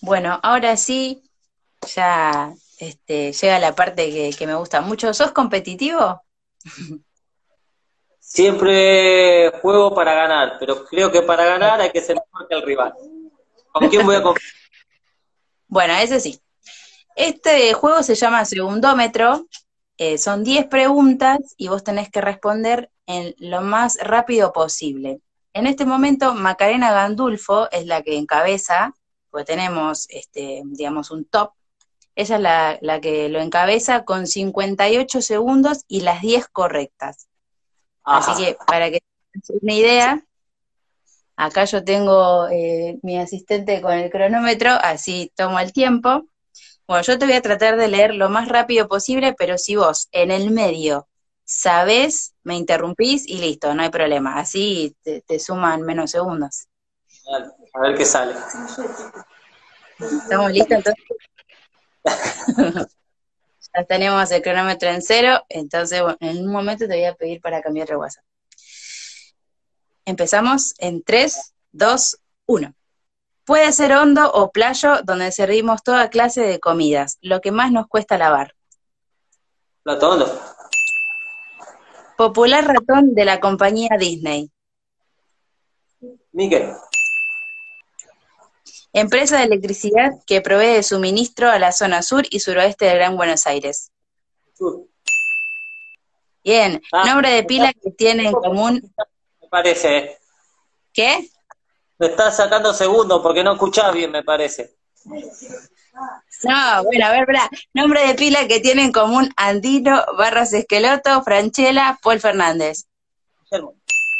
Bueno, ahora sí, ya llega la parte que me gusta mucho. ¿Sos competitivo? Siempre juego para ganar, pero creo que para ganar hay que ser mejor que el rival. ¿Con quién voy a competir? Bueno, ese sí. Este juego se llama Segundómetro. Son 10 preguntas y vos tenés que responder en lo más rápido posible. En este momento, Macarena Gandulfo es la que encabeza, porque tenemos, digamos, un top. Ella es la que lo encabeza con 58 segundos y las 10 correctas. Así Ajá. que, para que tengas una idea, acá yo tengo mi asistente con el cronómetro, así tomo el tiempo. Bueno, yo te voy a tratar de leer lo más rápido posible, pero si vos en el medio sabés, me interrumpís y listo, no hay problema. Así te suman menos segundos. Dale, a ver qué sale. ¿Estamos listos? Entonces ya tenemos el cronómetro en cero, entonces bueno, en un momento te voy a pedir para cambiar el WhatsApp. Empezamos en 3, 2, 1. Puede ser hondo o playo donde servimos toda clase de comidas, lo que más nos cuesta lavar. Plato hondo. Popular ratón de la compañía Disney. Miquel. Empresa de electricidad que provee de suministro a la zona sur y suroeste del Gran Buenos Aires. Sur. Bien, Ah, nombre de pila que tiene en común, me parece. ¿qué? Me estás sacando segundos porque no escuchás bien, me parece. No, bueno, a ver, verá. Nombre de pila que tiene en común Andino, Barras Esqueloto, Franchella, Paul Fernández. Guillermo.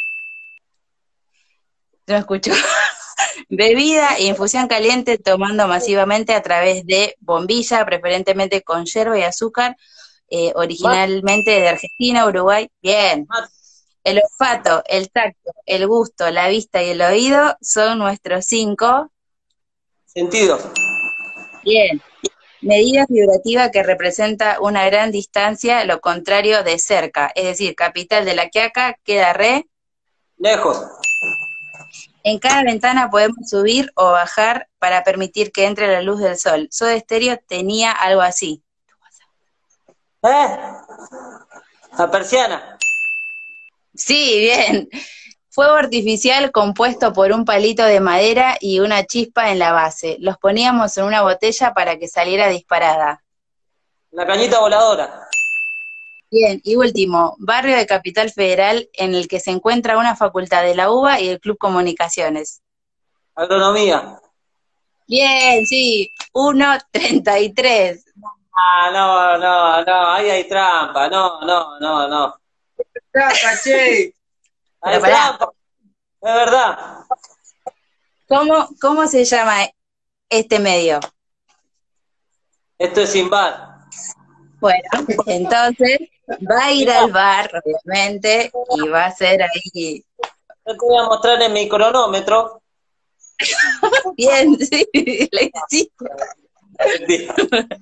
No escucho. Bebida e infusión caliente tomando masivamente a través de bombilla, preferentemente con yerba y azúcar, Mate, originalmente de Argentina, Uruguay. Bien. mate. El olfato, el tacto, el gusto, la vista y el oído son nuestros cinco. Sentido. Bien. Medida figurativa que representa una gran distancia, lo contrario de cerca. Es decir, capital de La Quiaca queda re. Lejos. En cada ventana podemos subir o bajar para permitir que entre la luz del sol. Soda Stereo tenía algo así. ¿Eh? La persiana. Sí, bien. Fuego artificial compuesto por un palito de madera y una chispa en la base. Los poníamos en una botella para que saliera disparada. La cañita voladora. Bien, y último, barrio de Capital Federal en el que se encuentra una facultad de la UBA y el Club Comunicaciones. Agronomía. Bien, sí, 1:33. Ah, no, no, no, ahí hay trampa. No, no, no, no. Trampa, che. Pero Hay pará, trampa, es verdad. ¿cómo se llama este medio? Esto es sin bar. Bueno, entonces va a ir Mirá, al bar, obviamente, y va a ser ahí. yo te voy a mostrar en mi cronómetro. Bien, sí, lo hiciste. Mentira.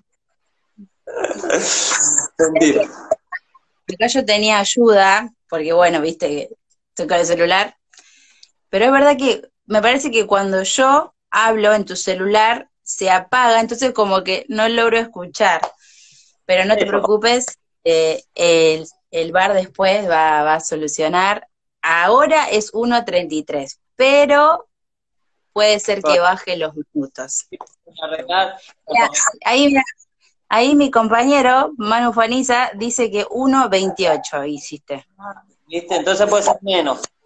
Mentira. Acá yo tenía ayuda, porque bueno, viste que estoy con el celular, pero es verdad que me parece que cuando yo hablo en tu celular se apaga, entonces como que no logro escuchar, pero no te preocupes, el bar después va a solucionar. Ahora es 1:33, pero puede ser que baje los minutos. Arreglar. Mira, ahí, ahí mi compañero Manu Faniza dice que 1:28 hiciste. ¿Viste? Entonces puede ser menos.